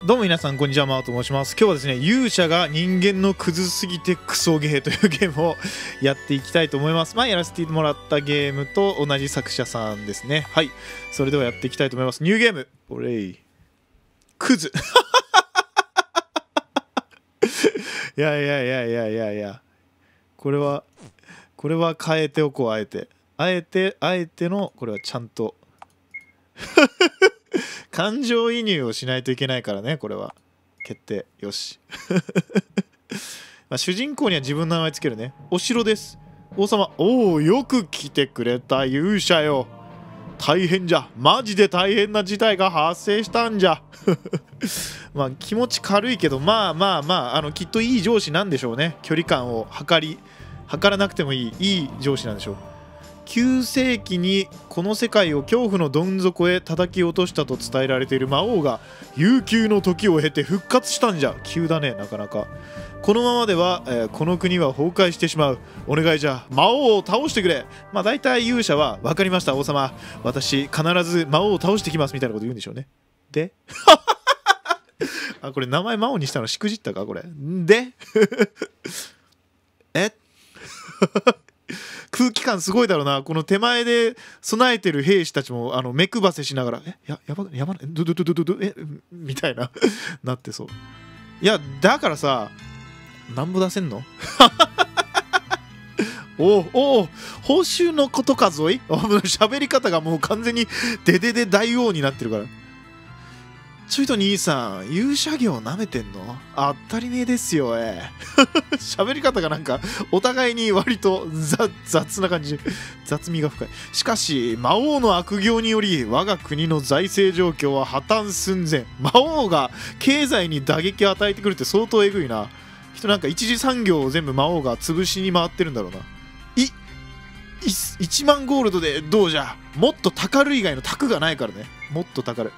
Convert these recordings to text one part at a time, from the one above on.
どうも皆さんこんにちは、マオと申します。今日はですね、勇者が人間のクズすぎてクソゲーというゲームをやっていきたいと思います。やらせてもらったゲームと同じ作者さんですね。はい、それではやっていきたいと思います。ニューゲーム、オレイクズいや、これは変えておこう。あえての、これはちゃんと感情移入をしないといけないからね。これは決定。よし主人公には自分の名前つけるね。お城です。王様。おお、よく来てくれた勇者よ。大変じゃ。マジで大変な事態が発生したんじゃ気持ち軽いけど、きっといい上司なんでしょうね。距離感を測らなくてもいい上司なんでしょう。9世紀にこの世界を恐怖のどん底へ叩き落としたと伝えられている魔王が悠久の時を経て復活したんじゃ。急だね、なかなか。このままでは、この国は崩壊してしまう。お願いじゃ、魔王を倒してくれ。大体勇者は分かりました王様、私必ず魔王を倒してきますみたいなこと言うんでしょうね。でこれ名前魔王にしたのしくじったかこれで空気感すごいだろうな。この手前で備えてる兵士たちも目配せしながらやばないみたいななってそう。いやだからさ、なんぼ出せんのおお、報酬のことかぞい。喋り方がもう完全にデデデ大王になってるから。ちょいと兄さん、勇者業なめてんの？当たり前ですよ。喋り方がなんかお互いに割と雑な感じ、雑味が深い。しかし魔王の悪行により我が国の財政状況は破綻寸前。魔王が経済に打撃を与えてくるって相当えぐいな。なんか一次産業を全部魔王が潰しに回ってるんだろうな。1万ゴールドでどうじゃ。もっとたかる以外の卓がないからね。もっとたかる。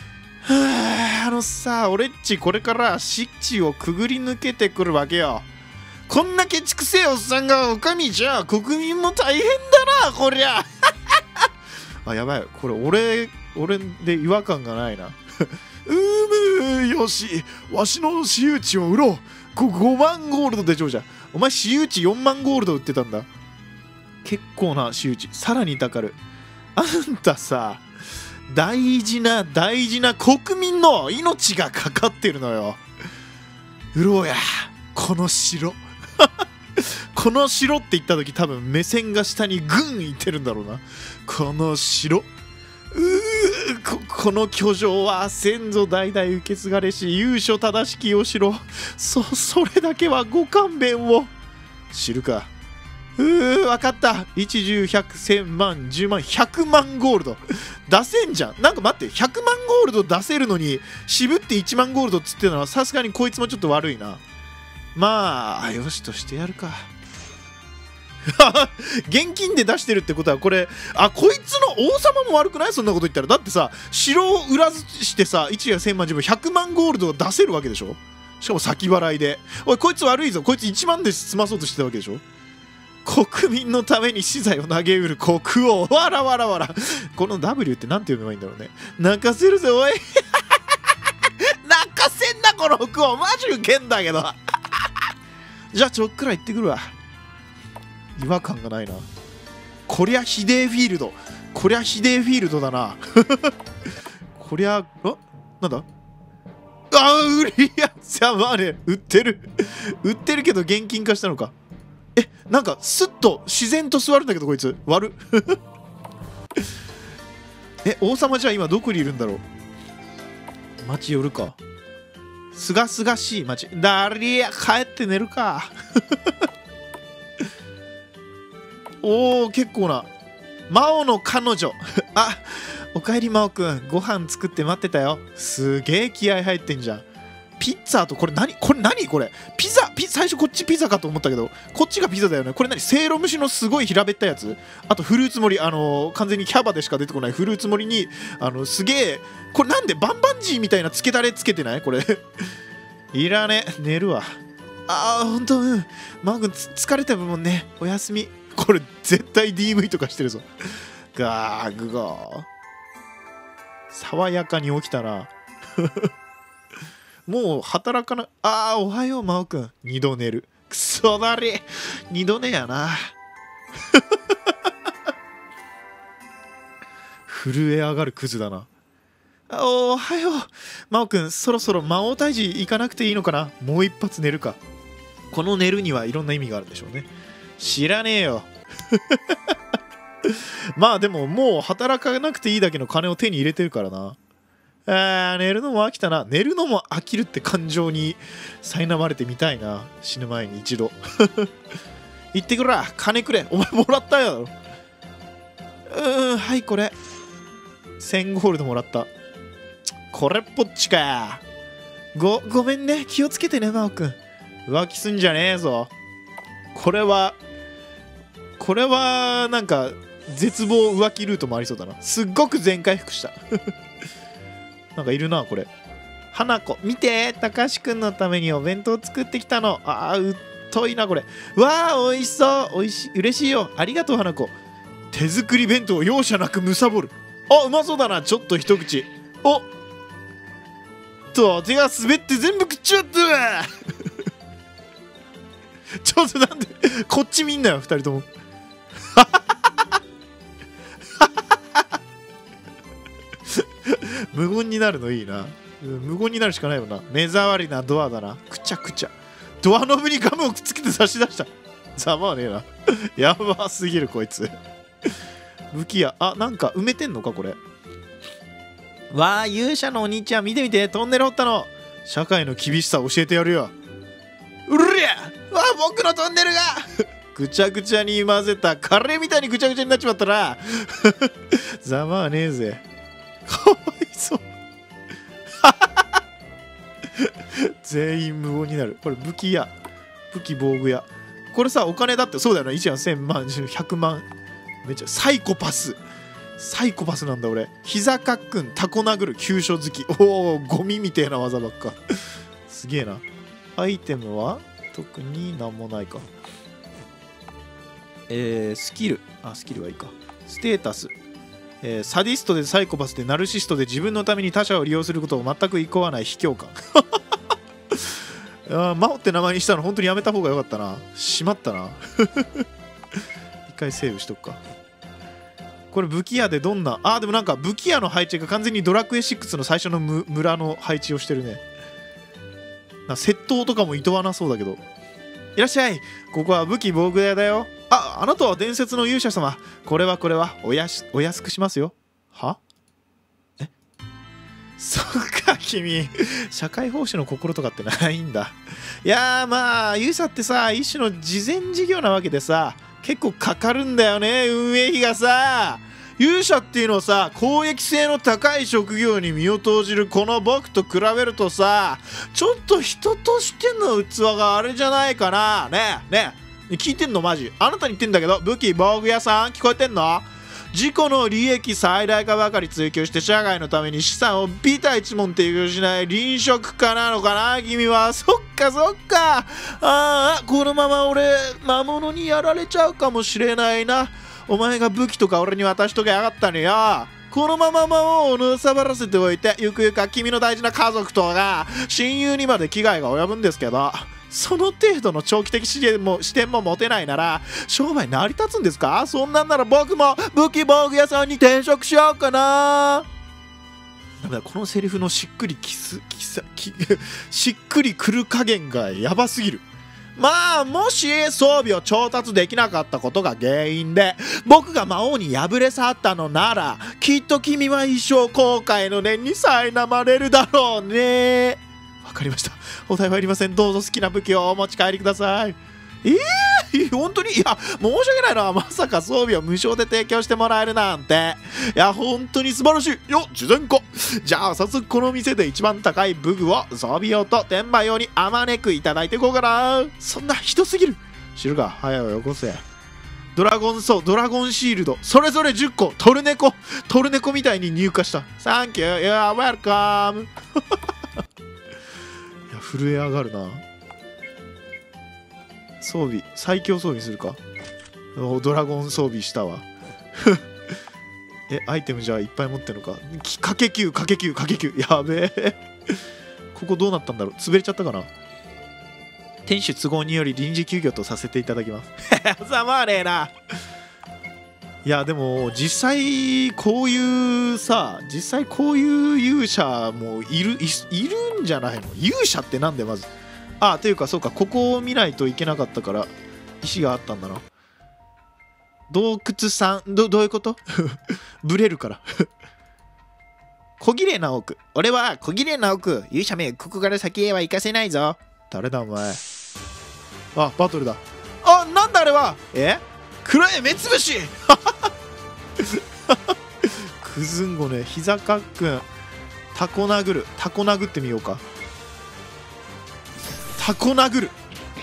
俺っちこれから湿地をくぐり抜けてくるわけよ。こんなケチくせえおっさんがお上じゃ国民も大変だなこりゃやばい、これ俺で違和感がないなよし、わしの私有地を売ろう。5万ゴールドで上じゃ。お前私有地4万ゴールド売ってたんだ。結構な私有地、さらにたかる。あんたさ、大事な国民の命がかかってるのよ。売ろうやこの城この城って言った時多分目線が下にグンいってるんだろうな。この城、この居城は先祖代々受け継がれし由緒正しきお城。それだけはご勘弁を。知るか。分かった。1、10、100、1000万、10万、100万ゴールド出せんじゃん。なんか待って、100万ゴールド出せるのに渋って1万ゴールドっつってたのはさすがにこいつもちょっと悪いな。よしとしてやるか現金で出してるってことはこれ、こいつの王様も悪くない？そんなこと言ったら。だってさ、城を売らずしてさ、1や1000万、10万、100万ゴールドを出せるわけでしょ。しかも先払いで。おいこいつ悪いぞ。こいつ1万で済まそうとしてたわけでしょ。国民のために資材を投げ売る国王。わら。この W って何て読めばいいんだろうね。泣かせるぜおい泣かせんなこの国王。マジウケんだけどじゃあちょっくら行ってくるわ。違和感がないな。こりゃヒデーフィールド。こりゃヒデーフィールドだなこりゃなんだ。売りやつや売ってるけど現金化したのか。なんかスッと自然と座るんだけどこいつ悪王様じゃあ今どこにいるんだろう。町寄るか。すがすがしい町だりや。帰って寝るかおお、結構な魔王の彼女おかえり魔王くん、ご飯作って待ってたよ。すげえ気合入ってんじゃん。ピッツァとこれ何これピザ最初こっちピザかと思ったけどこっちがピザだよね。これせいろ蒸しのすごい平べったいやつ。あとフルーツ盛り、完全にキャバでしか出てこないフルーツ盛りにすげえ、これなんでバンバンジーみたいなつけだれつけてないこれいらね。寝るわ。ほんとマー君疲れたもんね。おやすみ。これ絶対 DV とかしてるぞガーグゴー。爽やかに起きたなもう働かな、ああ、おはよう、真央くん。二度寝る。くそだり。二度寝やな。震え上がるクズだな。おはよう。真央くん、そろそろ魔王退治行かなくていいのかな。もう一発寝るか。この寝るにはいろんな意味があるんでしょうね。知らねえよ。まあでももう働かなくていいだけの金を手に入れてるからな。寝るのも飽きたな。寝るのも飽きるって感情に苛まれてみたいな。死ぬ前に一度。言ってくら、金くれ。お前もらったよ。はい、これ。1000ゴールドもらった。これっぽっちか。ごめんね。気をつけてね、真央くん。浮気すんじゃねえぞ。これはなんか絶望浮気ルートもありそうだな。すっごく全回復した。なんかいるな、これ。花子、見て、高橋くんのためにお弁当作ってきたの。うっといな、これ。わあ、美味しそう。嬉しいよ。ありがとう、花子。手作り弁当を容赦なくむさぼる。うまそうだな。ちょっと一口。手が滑って全部食っちまった。ちょっとなんで、こっち見んなよ、二人とも。無言になるのいいな。無言になるしかないよな。目障りなドアだな。くちゃくちゃ。ドアノブにガムをくっつけて差し出した。ざまあねえな。やばすぎる、こいつ。武器屋。なんか埋めてんのか、これ。わあ、勇者のお兄ちゃん、見てみて。トンネル掘ったの。社会の厳しさ教えてやるよ。うりゃわあ、僕のトンネルがぐちゃぐちゃに混ぜたカレーみたいにぐちゃぐちゃになっちまったな。ざまあねえぜ。かわいそう。全員無言になる。これ武器屋。武器防具屋。これさ、お金だってそうだよな。1万1000万、100万。めっちゃサイコパス。サイコパスなんだ俺。膝かっくん、タコ殴る、急所好き。ゴミみてえな技ばっか。すげえな。アイテムは特になんもないか。スキル。スキルはいいか。ステータス。サディストでサイコパスでナルシストで自分のために他者を利用することを全く厭わない卑怯感。真帆って名前にしたの本当にやめた方がよかったな。しまったな。一回セーブしとくか。これ武器屋でどんな、でもなんか武器屋の配置が完全にドラクエ6の最初の村の配置をしてるね。窃盗とかも厭わなそうだけど。いらっしゃい、ここは武器防具屋だよ。あなたは伝説の勇者様。これはお安くしますよ。は？そっか、君。社会奉仕の心とかってないんだ。いやまあ、勇者ってさ、一種の慈善事業なわけでさ、結構かかるんだよね、運営費がさ。勇者っていうのはさ、公益性の高い職業に身を投じるこの僕と比べるとさ、ちょっと人としての器があれじゃないかな。ねえ聞いてんのマジ。あなたに言ってんだけど、武器防具屋さん聞こえてんの？自己の利益最大化ばかり追求して社会のために資産をビタ一文提供しない臨職家なのかな君は。そっかこのまま俺魔物にやられちゃうかもしれないな。お前が武器とか俺に渡しとけやがったねよ。このまま魔王をのさばらせておいて、ゆくゆくは君の大事な家族とか親友にまで危害が及ぶんですけど、その程度の長期的視点も持てないなら商売成り立つんですか？そんなんなら僕も武器防具屋さんに転職しようかな。このセリフのしっくりしっくりくる加減がやばすぎる。もし装備を調達できなかったことが原因で僕が魔王に敗れ去ったのなら、きっと君は一生後悔の念に苛まれるだろうね。わかりました。お代はいりません。どうぞ好きな武器をお持ち帰りください。本当に？いや、申し訳ないな。まさか装備を無償で提供してもらえるなんて。いや、本当に素晴らしい。事前化。じゃあ、早速この店で一番高い武具を装備用と転売用にあまねくいただいていこうかな。そんなひどすぎる。知るか、早よよこせ。ドラゴンシールド、それぞれ10個。トルネコみたいに入荷した。サンキュー、You are welcome。 いや、震え上がるな。装備、最強装備するか。ドラゴン装備したわ。アイテムじゃあいっぱい持ってるのか。かけ9。やべえ。ここどうなったんだろう。潰れちゃったかな。店主都合により臨時休業とさせていただきます。ざまあねえな。いやでも実際こういう勇者もいるんじゃないの。勇者ってなんでまず。あ、というかそうか、ここを見ないといけなかったから石があったんだな。洞窟さん、どういうことブレるから。小綺麗な奥。俺は小綺麗な奥。勇者め、ここから先へは行かせないぞ。誰だお前。あ、バトルだ。あ、なんだあれは。暗い目つぶし。くずんごね、膝かっくん。タコ殴ってみようか。タコ殴る。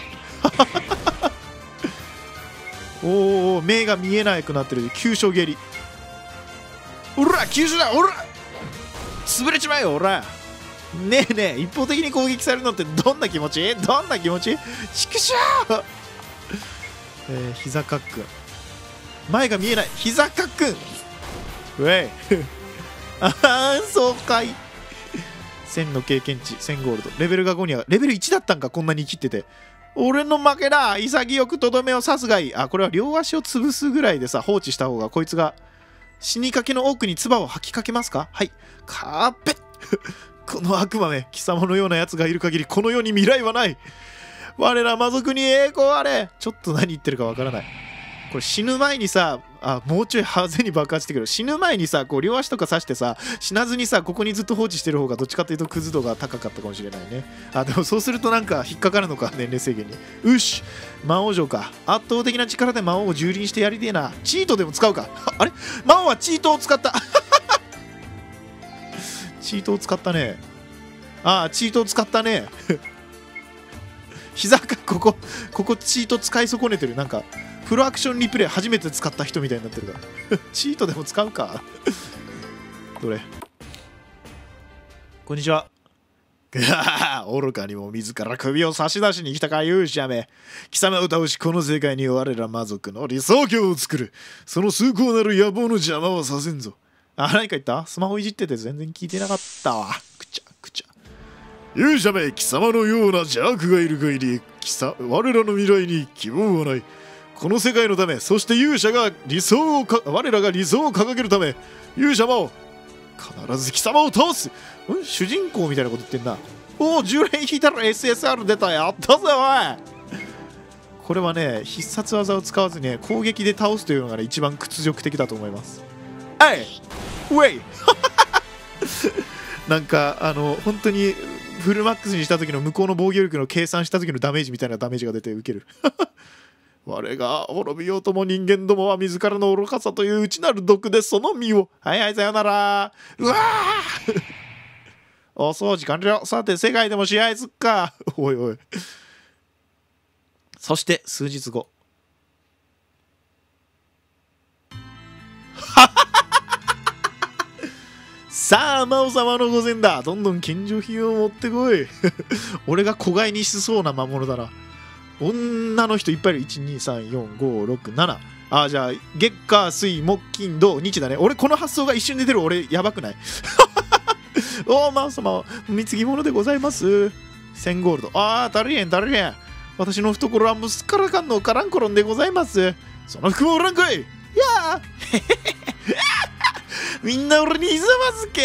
おお、目が見えなくなってる。急所蹴り。おら、急所だ。おら、潰れちまえよ。おら、ねえねえ、一方的に攻撃されるのってどんな気持ち？どんな気持ち？ちくしょう。膝かっくん。前が見えない。膝かっくん。ウェイ。ああ、そうかい。1000の経験値、1000ゴールド。レベルが5には、レベル1だったんか、こんなに生きてて。俺の負けだ。潔くとどめを刺すがいい。あ、これは両足を潰すぐらいでさ、放置した方が、こいつが死にかけの奥に唾を吐きかけますか？はい。カーペッ。この悪魔め、貴様のような奴がいる限り、この世に未来はない。我ら魔族に栄光あれ。ちょっと何言ってるかわからない。これ死ぬ前にさ、もうちょいハゼに爆発してくる。死ぬ前にさ、こう両足とか刺してさ、死なずにさ、ここにずっと放置してる方がどっちかというとクズ度が高かったかもしれないね。でもそうするとなんか引っかかるのか、年齢制限に。うし、魔王城か。圧倒的な力で魔王を蹂躙してやりてえな。チートでも使うか。あれ、魔王はチートを使った。チートを使ったね。チートを使ったね。膝か、ここチート使い損ねてる。なんかフルアクションリプレイ初めて使った人みたいになってるから。チートでも使うか。どれ。こんにちは。愚かにも自ら首を差し出しに来たか勇者め。貴様を倒しこの世界に我ら魔族の理想郷を作る。その崇高なる野望の邪魔はさせんぞ。何か言った？スマホいじってて全然聞いてなかったわ。くちゃくちゃ。勇者め、貴様のような邪悪がいる限り我らの未来に希望はない。この世界のため、そして我らが理想を掲げるため、勇者魔王必ず貴様を倒す。主人公みたいなこと言ってんな。おお、10連引いたら SSR 出た。やったぜおい。これはね、必殺技を使わずに、攻撃で倒すというのが、ね、一番屈辱的だと思います。ウェイなんか本当にフルマックスにした時の向こうの防御力の計算した時のダメージみたいなダメージが出てウケる。我が滅びようとも人間どもは自らの愚かさという内なる毒でその身を。はいはい、さよなら。うわーお掃除完了。さて世界でも試合すっか。おいおい。そして数日後。さあ魔王様の御前だ。どんどん献上品を持ってこい。俺が子飼いにしそうな魔物だな。女の人いっぱいいる。1234567。じゃあ月火水木金土日だね。俺この発想が一瞬で出る。俺やばくない？おお、魔王様貢ぎ物でございます。1000ゴールド。足りへん。私の懐はもうすっからかんのカランコロンでございます。その服もおらんかい。いやみんな俺にひざまずけ。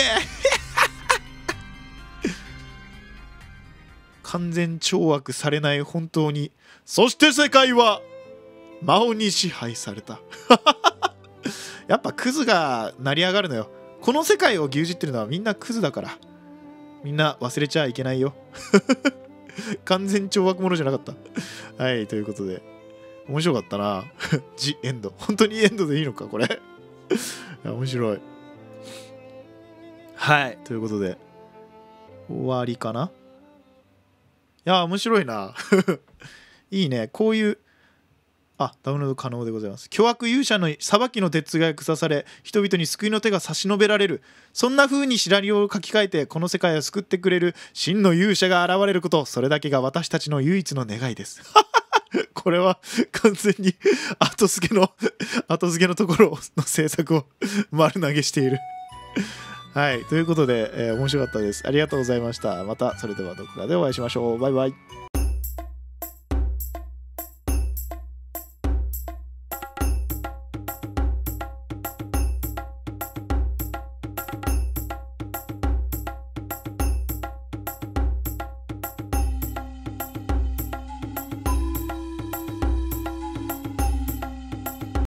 完全懲悪されない本当に。そして世界は魔王に支配された。やっぱクズが成り上がるのよ。この世界を牛耳ってるのはみんなクズだから。みんな忘れちゃいけないよ。完全懲悪者じゃなかった。はい、ということで面白かったな。ジ・エンド。本当にエンドでいいのかこれ。面白い。はい、ということで終わりかな。いや面白いな。いいね、こういう。ダウンロード可能でございます。巨悪勇者の裁きの鉄が腐され、人々に救いの手が差し伸べられる。そんな風にシナリオを書き換えてこの世界を救ってくれる真の勇者が現れること、それだけが私たちの唯一の願いです。これは完全に後付けのところの制作を丸投げしている。 はい、ということで、面白かったです。ありがとうございました。またそれではどこかでお会いしましょう。バイバイ。